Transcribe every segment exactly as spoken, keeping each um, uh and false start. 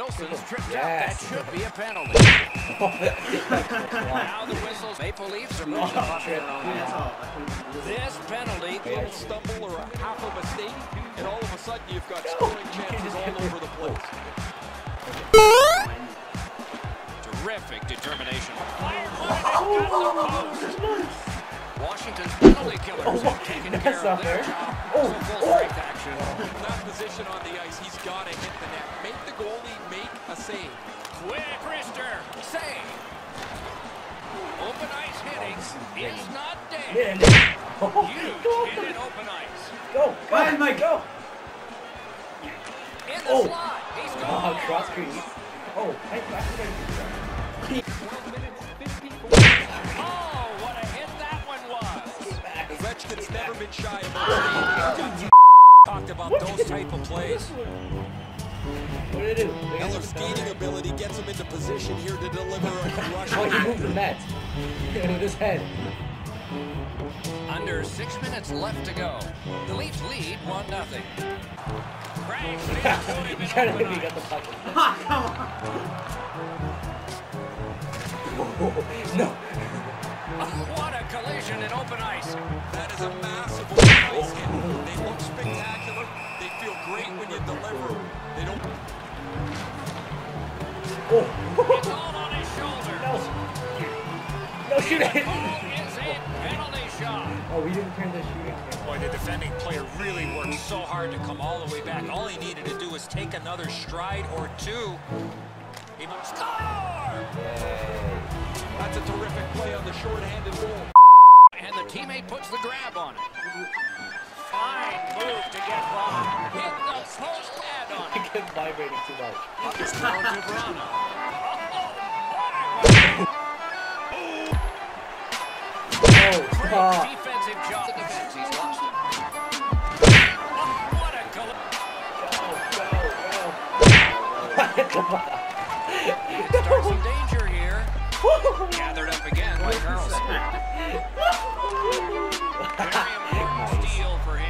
Wilson's tripped yes. up. That should be a penalty. Now the whistles. Maple Leafs are moving the puck in their own end. This penalty. A little stumble or a half a mistake, and all of a sudden you've got scoring chances all over the place. Terrific determination. Washington's penalty killers oh, have taken that's care not of their fair. job. Oh, So full oh. strength action. In that position on the ice, he's got to hit the net. Make the goalie make a save. Quick wrister. Save. Open ice hitting is not dead. Man. Huge hit in open ice. Go, go, ahead, Mike, go. In the Oh. slot. He's Oh, gone. cross crease. Oh, hey, back to twelve minutes, fifty-four. Oh, what a hit that one was. Ovechkin's never been shy about skating. Talked about those type of plays. What did it do? Eller's skating ability gets him into position here to deliver a rush. Oh, he moved the net. With his head. Under six minutes left to go. The Leafs lead one nothing. Crash into him in Trying to open think he got the ice. puck. Ah, come on. No. What a collision in open ice. That is a massive open ice hit. They look spectacular. They feel great when you deliver. They don't. Oh. It's all on his shoulder. No. No, shoot it. Ball is in. Penalty shot. Oh, we didn't turn the shooting camera. Boy, the defending player really worked so hard to come all the way back. All he needed to do was take another stride or two. He must score! That's a terrific play on the short-handed goal. And the teammate puts the grab on it. Fine move to get by. Hit the post pad on I it. kept vibrating too much. Puck is thrown to Brana. Oh, Great stop. defensive job. The defense, he's lost it. What a collision. Go, go, go. Starts some danger here. Gathered up again by Carlson. Very important steal for him.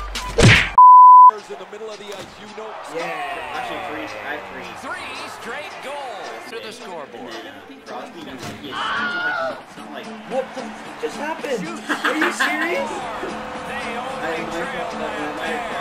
In the middle of the ice, you know. Yeah. Actually, three. I had three. Three straight goals to the scoreboard. Crosby, yes, it's not like. What the f just happened? Are you serious? They I only think my trail fault that that I there.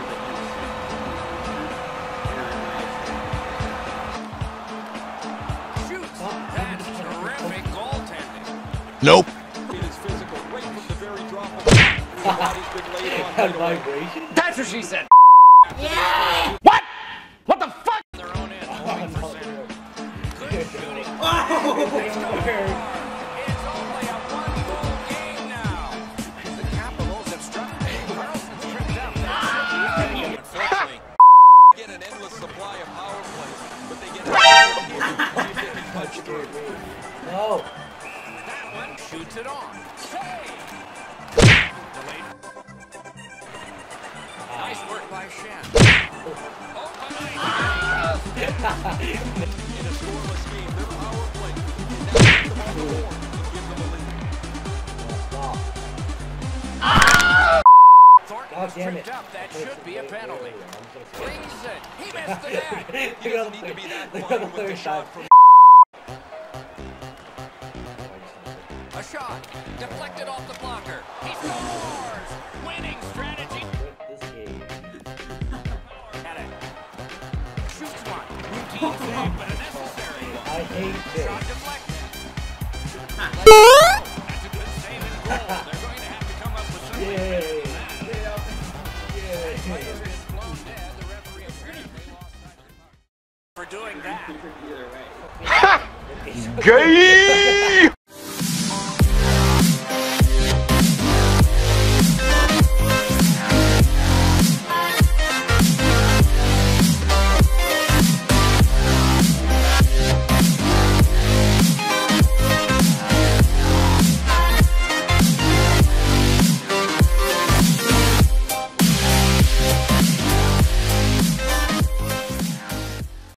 Shoots. That's terrific goaltending. Nope. It is physical right from the very drop of the puck. The body's been laid on That right away. vibration? That's what she said. Yeah. What? What the fuck? Their own end, hoping for center. Good shooting. Oh! It's only a one-goal game now. The Capitals have struck. Carlson's tripped up. Unfortunately, they get an endless supply of power plays, but they get a punch through. No. That one shoots it on. Save. Delayed. Nice work by Shen. Open ice. In a scoreless game, their power play now gets them on the board and give them a lead. Thornton God was damn tripped it. up. That should be a penalty. Brings it. He missed the net. He doesn't need to be that far with the shot from A shot. Deflected off the blocker. He scores. Winning strategy. This game. At it. Shoots one. Routine save, but unnecessary. I hate this. Shot deflected. That's a good save and goal. They're going to have to come up with something Yay. better than that. Yay. Player's been blown dead. The referee apparently lost sight of the puck. For doing that. Either way. Gay!